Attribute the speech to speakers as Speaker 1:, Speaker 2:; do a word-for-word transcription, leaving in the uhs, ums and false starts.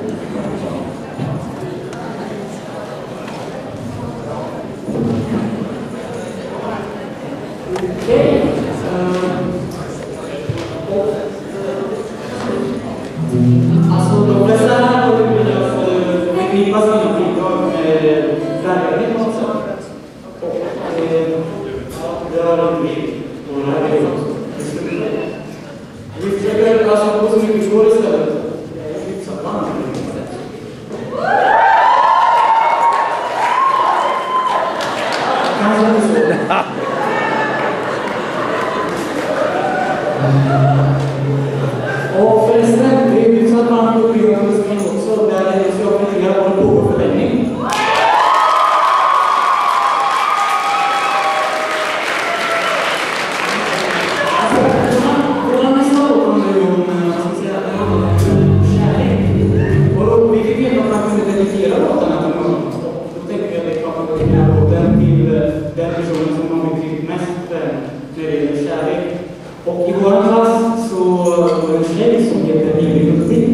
Speaker 1: Och förresten, det är ju så att man har uppbyggt musiken också, där det är så att jag håller på på förlängning. Våra nästa låt handlar ju om, vad ska man säga, kärlek. Och vi fick veta att man kunde dedikera låtarna till någon. Då tänkte vi att det är klart att man dedikerar låten till den personen som man betytt mest när det gäller kärlek. Och i vår klass så var det en tjej som heter Ingrid Ludvig.